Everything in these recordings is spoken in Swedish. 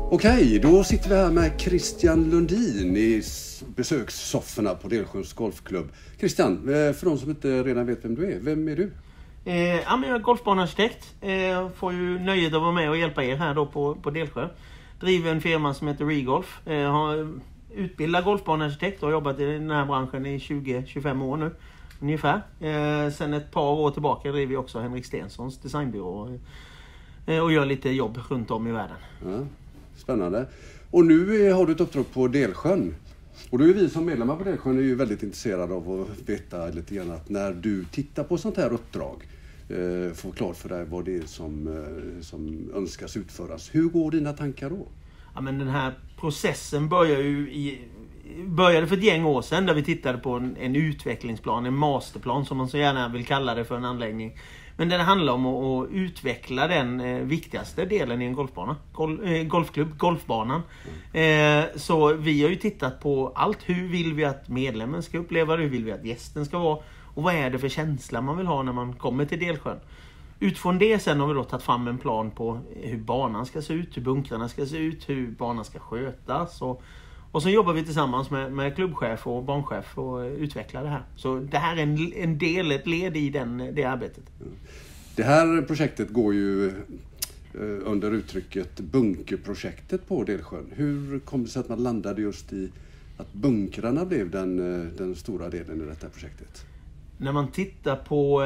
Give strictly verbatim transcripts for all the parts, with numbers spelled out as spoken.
Okej, då sitter vi här med Christian Lundin i besökssofforna på Delsjöns golfklubb. Christian, för de som inte redan vet vem du är, vem är du? Eh, ja, men jag är golfbanearkitekt. Eh, får ju nöjet att vara med och hjälpa er här då på, på Delsjö. Driver en firma som heter Regolf. Eh, har utbildat golfbanearkitekt och har jobbat i den här branschen i tjugo till tjugofem år nu. Ungefär. Eh, sen ett par år tillbaka driver vi också Henrik Stensons designbyrå. Eh, och gör lite jobb runt om i världen. Ja, spännande. Och nu har du ett uppdrag på Delsjön. Och då är vi som medlemmar på Delsjön är ju väldigt intresserade av att veta lite grann att när du tittar på sånt här uppdrag, eh, få klart för dig vad det är som, eh, som önskas utföras. Hur går dina tankar då? Ja, men den här processen börjar ju i, började för ett gäng år sedan där vi tittade på en, en utvecklingsplan, en masterplan som man så gärna vill kalla det för en anläggning. Men det handlar om att, att utveckla den eh, viktigaste delen i en golfbana. Gol, eh, golfklubb, golfbanan. Mm. Eh, så vi har ju tittat på allt. Hur vill vi att medlemmen ska uppleva det? Hur vill vi att gästen ska vara? Och vad är det för känsla man vill ha när man kommer till Delsjön? Utifrån det sen har vi då tagit fram en plan på hur banan ska se ut, hur bunkrarna ska se ut, hur banan ska skötas. Och, och så jobbar vi tillsammans med, med klubbchef och banchef och utvecklar det här. Så det här är en, en del, ett led i den, det arbetet. Det här projektet går ju under uttrycket bunkerprojektet på Delsjön. Hur kom det sig att man landade just i att bunkrarna blev den, den stora delen i detta projektet? När man tittar på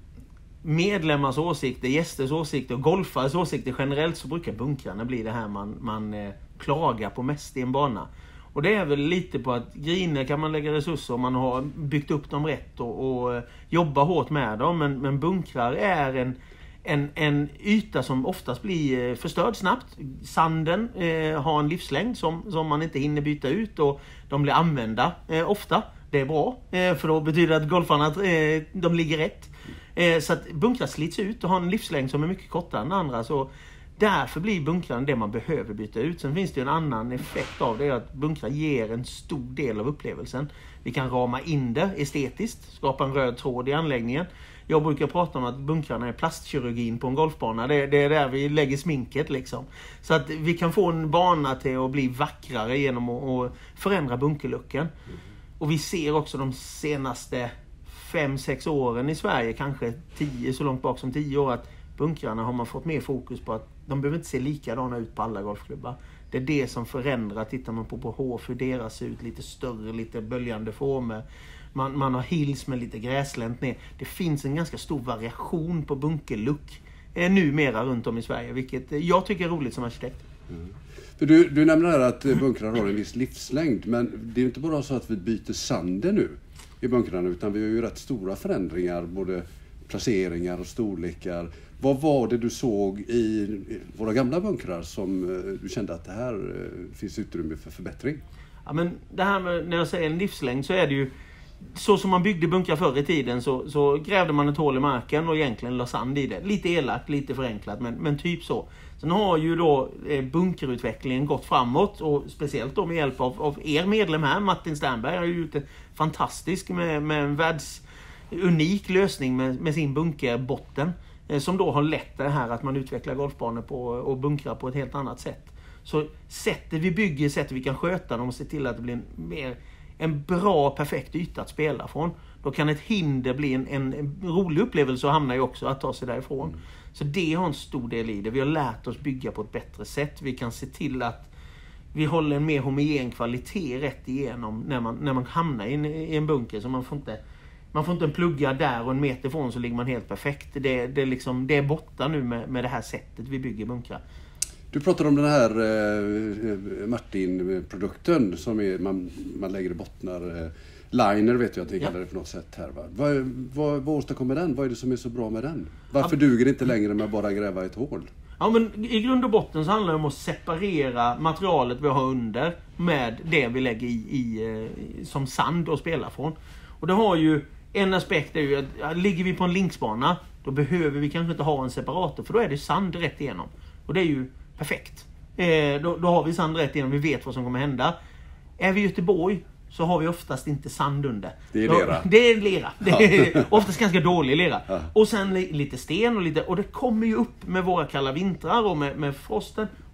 medlemmars åsikter, gästers åsikter och golfares åsikter generellt så brukar bunkrarna bli det här man, man klagar på mest i en bana. Och det är väl lite på att griner kan man lägga resurser om man har byggt upp dem rätt och, och jobba hårt med dem. Men, men bunkrar är en, en, en yta som oftast blir förstörd snabbt. Sanden eh, har en livslängd som, som man inte hinner byta ut och de blir använda eh, ofta. Det är bra, eh, för då betyder det att golfarna eh, de ligger rätt. Eh, så att bunkrar slits ut och har en livslängd som är mycket kortare än andra. Så därför blir bunkrarna det man behöver byta ut. Sen finns det en annan effekt av det, att bunkrar ger en stor del av upplevelsen. Vi kan rama in det estetiskt, skapa en röd tråd i anläggningen. Jag brukar prata om att bunkrarna är plastkirurgin på en golfbana. Det, det är där vi lägger sminket liksom. Så att vi kan få en bana till att bli vackrare genom att, att förändra bunkerlucken. Och vi ser också de senaste fem sex åren i Sverige, kanske tio, så långt bak som tio år, att bunkrarna har man fått mer fokus på att de behöver inte se likadana ut på alla golfklubbar. Det är det som förändrar. Tittar man på, på H F, hur deras ser ut, lite större, lite böljande former. Man, man har hills med lite gräslänt ner. Det finns en ganska stor variation på bunkerlook eh, numera runt om i Sverige, vilket jag tycker är roligt som arkitekt. Mm. För du, du nämner här att bunkrar har en viss livslängd, men det är ju inte bara så att vi byter sanden nu i bunkrarna, utan vi har ju rätt stora förändringar, både placeringar och storlekar. Vad var det du såg i våra gamla bunkrar som du kände att det här finns utrymme för förbättring? Ja, men det här med, när jag säger en livslängd, så är det ju så som man byggde bunkrar förr i tiden, så, så grävde man ett hål i marken och egentligen la sand i det. Lite elakt, lite förenklat, men, men typ så. Sen har ju då bunkerutvecklingen gått framåt, och speciellt då med hjälp av, av er medlem här, Martin Sternberg, har ju gjort det fantastiskt med, med en världsunik lösning med, med sin bunkerbotten. Som då har lett det här att man utvecklar golfbanor på, och bunkrar på ett helt annat sätt. Så sättet vi bygger, sättet vi kan sköta dem och se till att det blir en, mer, en bra, perfekt yta att spela från. Då kan ett hinder bli en, en, en rolig upplevelse, och hamnar ju också att ta sig därifrån. Mm. Så det har en stor del i det. Vi har lärt oss bygga på ett bättre sätt. Vi kan se till att vi håller en mer homogen kvalitet rätt igenom när man, när man hamnar i en, i en bunker. Så man får inte... Man får inte en plugga där och en meter ifrån så ligger man helt perfekt. Det, det, liksom, det är borta nu med, med det här sättet vi bygger bunkrar. Du pratar om den här eh, Martin-produkten som är, man, man lägger i bottnar. Eh, liner vet jag att ni kallar det på något sätt här. Va? Vad, vad, vad åstadkommer den? Vad är det som är så bra med den? Varför ja. duger det inte längre med att bara gräva ett hål? Ja, men i grund och botten så handlar det om att separera materialet vi har under med det vi lägger i, i som sand och spelar från. Och det har ju en aspekt är ju att ja, ligger vi på en linksbana, då behöver vi kanske inte ha en separator, för då är det sand rätt igenom. Och det är ju perfekt. Eh, då, då har vi sand rätt igenom, vi vet vad som kommer hända. Är vi i Göteborg så har vi oftast inte sand under. Det är lera. Då, det är lera. Det är oftast ganska dålig lera. Och sen lite sten och lite, och det kommer ju upp med våra kalla vintrar och med, med frosten.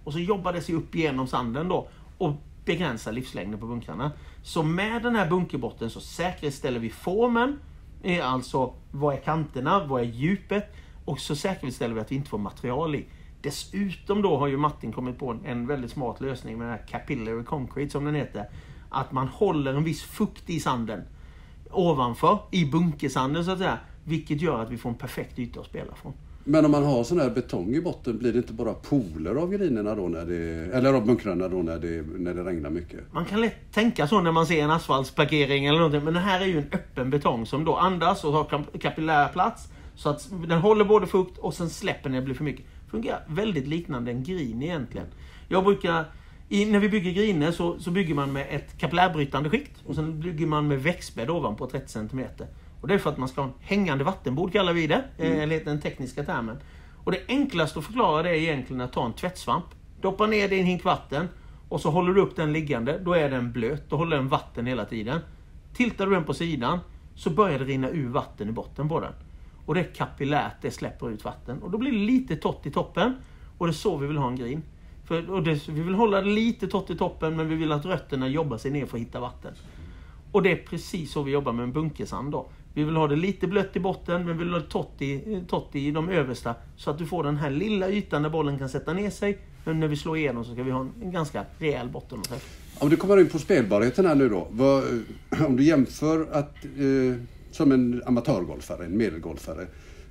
och så jobbar det sig upp genom sanden då och begränsar livslängden på bunkrarna. Så med den här bunkerbotten så säkerställer vi formen, alltså vad är kanterna, vad är djupet, och så säkerställer vi att vi inte får material i. Dessutom då har ju Martin kommit på en väldigt smart lösning med den här capillary concrete som den heter. Att man håller en viss fukt i sanden ovanför, i bunkersanden så att säga, vilket gör att vi får en perfekt yta att spela från. Men om man har sån här betong i botten, blir det inte bara pooler av grinerna då när det, eller av bunkrarna då när det, när det regnar mycket? Man kan lätt tänka så när man ser en asfaltsparkering eller någonting, men det här är ju en öppen betong som då andas och har kapillär plats så att den håller både fukt och sen släpper när det blir för mycket. Fungerar väldigt liknande en grin egentligen. Jag brukar, i, när vi bygger griner så, så bygger man med ett kapillärbrytande skikt och sen bygger man med växtbädd ovanpå trettio centimeter. Och det är för att man ska ha en hängande vattenbord, kallar vi det, mm. eller den tekniska termen. Och det enklaste att förklara det är egentligen att ta en tvättsvamp, doppa ner det i en hink vatten och så håller du upp den liggande, då är den blöt, då håller den vatten hela tiden. Tiltar du den på sidan så börjar det rinna ur vatten i botten på den. Och det är kapillärt, det släpper ut vatten. Och då blir det lite torrt i toppen. Och det är så vi vill ha en grin. För, och det, vi vill hålla det lite torrt i toppen, men vi vill att rötterna jobbar sig ner för att hitta vatten. Och det är precis så vi jobbar med en bunkersand då. Vi vill ha det lite blött i botten, men vi vill ha det torrt i, torrt i de översta. Så att du får den här lilla ytan där bollen kan sätta ner sig. Men när vi slår igenom så ska vi ha en, en ganska rejäl botten. Om du kommer in på spelbarheten här nu då. Vad, om du jämför att... Eh... som en amatörgolfare, en medelgolfare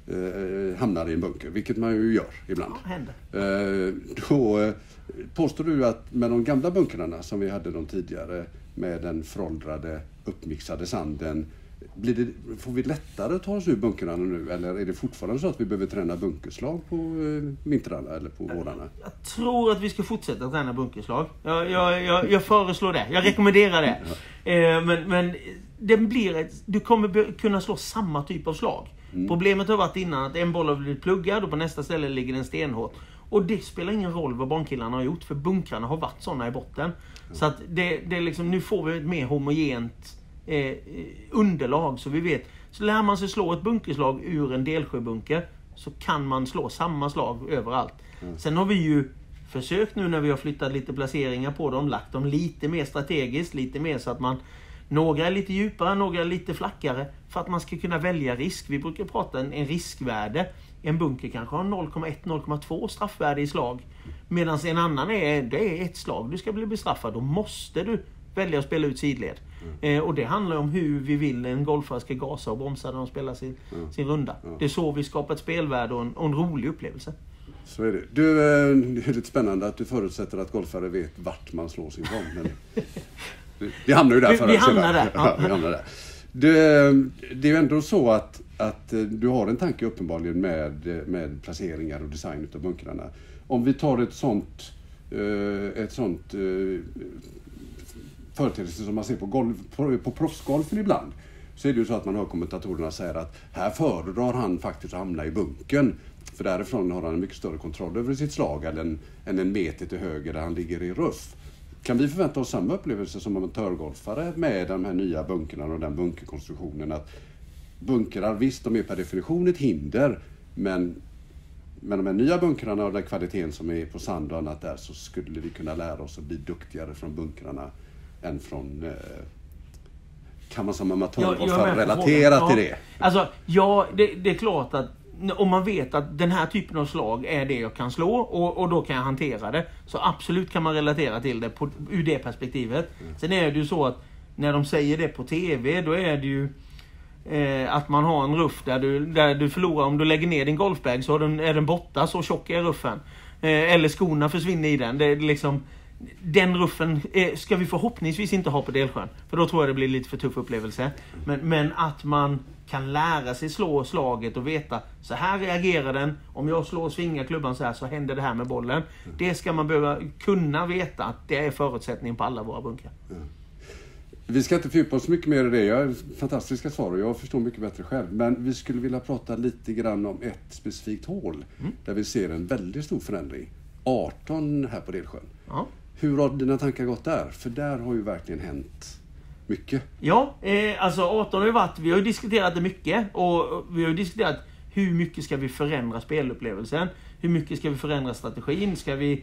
eh, hamnar i en bunker, vilket man ju gör ibland. Ja, händer. Eh, då eh, påstår du att med de gamla bunkrarna som vi hade de tidigare, med den föråldrade uppmixade sanden, blir det, får vi lättare att ta oss ur bunkrarna nu, eller är det fortfarande så att vi behöver träna bunkerslag på eh, vintrarna eller på vårarna? Jag, jag tror att vi ska fortsätta träna bunkerslag. Jag, jag, jag, jag föreslår det. Jag rekommenderar det. Ja. Eh, men, men det blir ett, du kommer kunna slå samma typ av slag. Mm. Problemet har varit innan att en boll har blivit pluggad och på nästa ställe ligger den stenhårt. Och det spelar ingen roll vad barnkillarna har gjort, för bunkrarna har varit sådana i botten. Mm. Så att det, det är liksom, nu får vi ett mer homogent eh, underlag så vi vet. Så lär man sig slå ett bunkerslag ur en delsjöbunker så kan man slå samma slag överallt. Mm. Sen har vi ju försökt nu när vi har flyttat lite placeringar på dem, lagt dem lite mer strategiskt, lite mer så att man, några är lite djupare, några är lite flackare, för att man ska kunna välja risk. Vi brukar prata en, en riskvärde. En bunker kanske har noll komma ett till noll komma två straffvärde i slag. Medan en annan är, det är ett slag du ska bli bestraffad. Då måste du välja att spela ut sidled. Mm. Eh, och det handlar om hur vi vill en golfare ska gasa och bromsa när de spelar sin, mm. sin runda. Mm. Det är så vi skapar ett spelvärde och en, och en rolig upplevelse. Så är det. Du, det är lite spännande att du förutsätter att golfare vet vart man slår sin boll. Men det, det hamnar ju där förr. Vi, vi hamnar där. Ja, vi hamnar där. Det, det är ju ändå så att, att du har en tanke uppenbarligen med, med placeringar och design av bunkrarna. Om vi tar ett sånt, ett sånt företeelse som man ser på, golf, på, på proffsgolfen ibland, så är det ju så att man hör kommentatorerna säga att här föredrar han faktiskt att hamna i bunkern. För därifrån har han en mycket större kontroll över sitt slag än en, än en meter till höger där han ligger i ruff. Kan vi förvänta oss samma upplevelse som amatörgolfare med de här nya bunkerna och den bunkerkonstruktionen? Att bunkrar, visst, de är per definition ett hinder, men med de här nya bunkrarna och den kvaliteten som är på sand och annat där, så skulle vi kunna lära oss att bli duktigare från bunkrarna än från... Eh, kan man som amatörgolfare relatera ja. till det? Alltså, ja, det, det är klart att om man vet att den här typen av slag är det jag kan slå och, och då kan jag hantera det, så absolut kan man relatera till det på, ur det perspektivet. Mm. Sen är det ju så att när de säger det på tv, då är det ju eh, att man har en ruff där du, där du förlorar. Om du lägger ner din golfbag så är den, är den borta, så tjock är ruffen. Eh, eller skorna försvinner i den. Det är liksom, den ruffen eh, ska vi förhoppningsvis inte ha på delsjön, för då tror jag det blir lite för tuff upplevelse. Men, men att man kan lära sig slå slaget och veta, så här reagerar den. Om jag slår och svingar klubban så här, så händer det här med bollen. Mm. Det ska man behöva kunna veta, att det är förutsättningen på alla våra bunkrar. Mm. Vi ska inte fördjupa oss mycket mer i det. Jag har fantastiska svar och jag förstår mycket bättre själv. Men vi skulle vilja prata lite grann om ett specifikt hål. Mm. Där vi ser en väldigt stor förändring. arton här på Delsjön. Ja. Hur har dina tankar gått där? För där har ju verkligen hänt mycket. Ja, eh, alltså arton har ju varit, vi har ju diskuterat det mycket, och vi har ju diskuterat hur mycket ska vi förändra spelupplevelsen, hur mycket ska vi förändra strategin, ska vi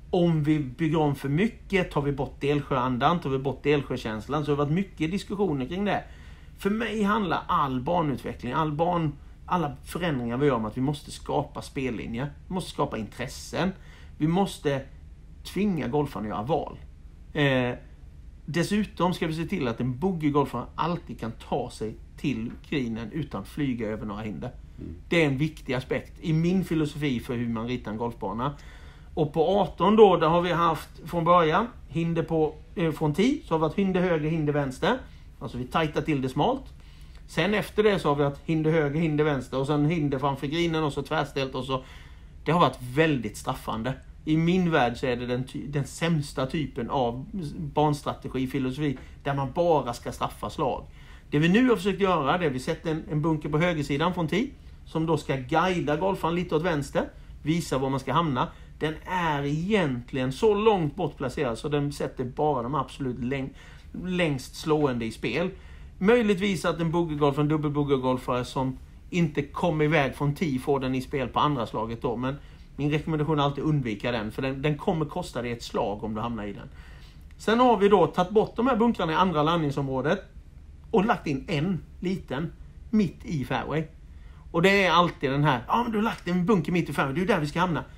Om vi bygger om för mycket, tar vi bort Delsjöandan, tar vi bort Delsjökänslan, så har det varit mycket diskussioner kring det. För mig handlar all barnutveckling, all barn, alla förändringar vi gör om att vi måste skapa spellinjer, vi måste skapa intressen, vi måste tvinga golfarna att göra val. Eh, dessutom ska vi se till att en boogie-golfare alltid kan ta sig till greenen utan att flyga över några hinder. Mm. Det är en viktig aspekt i min filosofi för hur man ritar en golfbana. Och på arton då, där har vi haft från början hinder på, eh, från tio, så har vi haft hinder höger, hinder vänster. Alltså vi tajtar till det smalt. Sen efter det så har vi haft hinder höger, hinder vänster och sen hinder framför grinen och så tvärställt och så. Det har varit väldigt straffande. I min värld så är det den, ty- den sämsta typen av banstrategi, filosofi, där man bara ska straffa slag. Det vi nu har försökt göra, det är att vi sätter en, en bunker på högersidan från tee, som då ska guida golfaren lite åt vänster, visa var man ska hamna. Den är egentligen så långt bort placerad så den sätter bara de absolut läng- längst slående i spel. Möjligtvis att en boogie-golfare, en dubbel-boogie-golfare som inte kommer iväg från tee får den i spel på andra slaget då, men min rekommendation är alltid att undvika den, för den, den kommer kosta dig ett slag om du hamnar i den. Sen har vi då tagit bort de här bunkrarna i andra landningsområdet och lagt in en liten mitt i fairway. Och det är alltid den här, ja men du har lagt en bunker mitt i fairway, det är där vi ska hamna.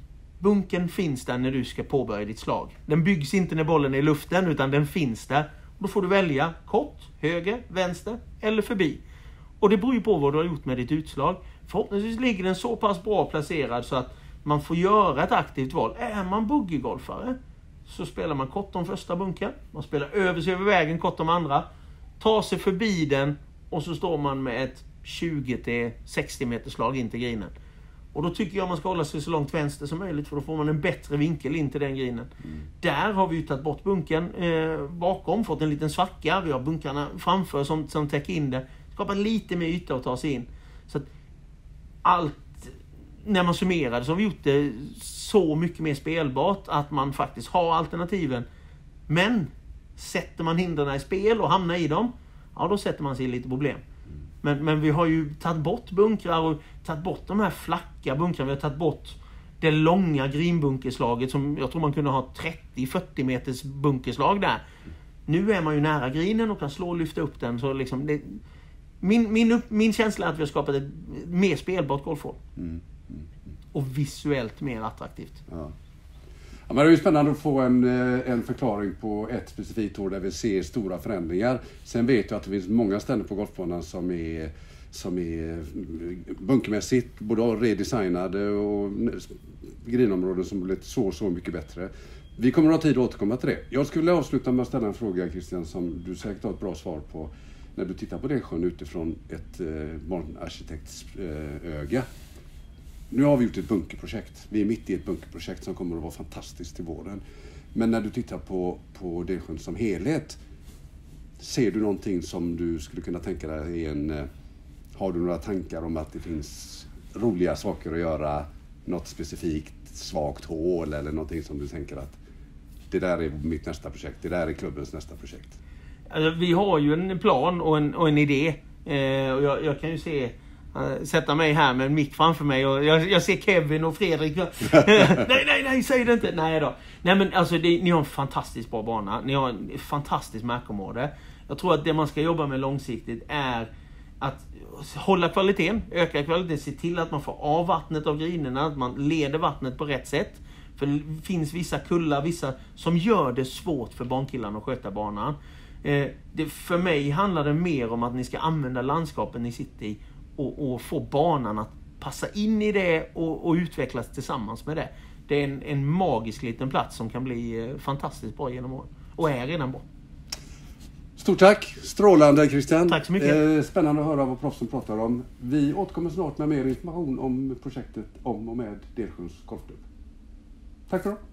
Bunken finns där när du ska påbörja ditt slag. Den byggs inte när bollen är i luften, utan den finns där. Då får du välja kort, höger, vänster eller förbi. Och det beror ju på vad du har gjort med ditt utslag. Förhoppningsvis ligger den så pass bra placerad så att man får göra ett aktivt val. Är man boogie-golfare så spelar man kort om första bunken. Man spelar över sig över vägen, kort om andra. Tar sig förbi den och så står man med ett tjugo till sextio meters slag in till grinen. Och då tycker jag man ska hålla sig så långt vänster som möjligt, för då får man en bättre vinkel in till den grinen. Mm. Där har vi ju tagit bort bunken eh, bakom, fått en liten svacka. Vi har bunkarna framför som, som täcker in det. Skapar lite mer yta att ta sig in. Så att allt, när man summerar så har vi gjort det så mycket mer spelbart att man faktiskt har alternativen. Men sätter man hindren i spel och hamnar i dem, ja då sätter man sig i lite problem. Men, men vi har ju tagit bort bunkrar och tagit bort de här flacka bunkrarna. Vi har tagit bort det långa greenbunkerslaget som jag tror man kunde ha trettio till fyrtio meters bunkerslag där. Nu är man ju nära greenen och kan slå och lyfta upp den. Så liksom det, min, min, upp, min känsla är att vi har skapat ett mer spelbart golfhål. Mm, mm, mm. Och visuellt mer attraktivt. Ja. Ja, men det är ju spännande att få en, en förklaring på ett specifikt år där vi ser stora förändringar. Sen vet jag att det finns många ställen på golfbanan som är, som är bunkermässigt både redesignade och grinområden som blivit så, så mycket bättre. Vi kommer att ha tid att återkomma till det. Jag skulle avsluta med att ställa en fråga, Christian, som du säkert har ett bra svar på. När du tittar på Delsjön utifrån ett eh, barnarkitekts eh, öga. Nu har vi gjort ett bunkerprojekt. Vi är mitt i ett bunkerprojekt som kommer att vara fantastiskt till våren. Men när du tittar på, på Delsjön som helhet, ser du någonting som du skulle kunna tänka dig en... Har du några tankar om att det finns roliga saker att göra? Något specifikt svagt hål eller någonting som du tänker att det där är mitt nästa projekt, det där är klubbens nästa projekt? Alltså, vi har ju en plan och en, och en idé. Eh, och jag, jag kan ju se... Uh, sätta mig här med en mick framför mig och jag, jag ser Kevin och Fredrik. nej, nej, nej, säg det inte. Nej då. Nej, men alltså det, ni har en fantastiskt bra bana. Ni har en fantastisk markområde. Jag tror att det man ska jobba med långsiktigt är att hålla kvaliteten, öka kvaliteten, se till att man får av vattnet av grinerna, att man leder vattnet på rätt sätt. För det finns vissa kullar, vissa som gör det svårt för barnkillarna att sköta banan. Eh, det, för mig handlar det mer om att ni ska använda landskapen ni sitter i Och, och få banan att passa in i det och, och utvecklas tillsammans med det. Det är en, en magisk liten plats som kan bli eh, fantastiskt bra genom åren. Och är redan bra. Stort tack! Strålande, Christian. Tack så mycket. Eh, spännande att höra vad proffsen pratar om. Vi återkommer snart med mer information om projektet om och med Delsjöns golfklubb. Tack för det.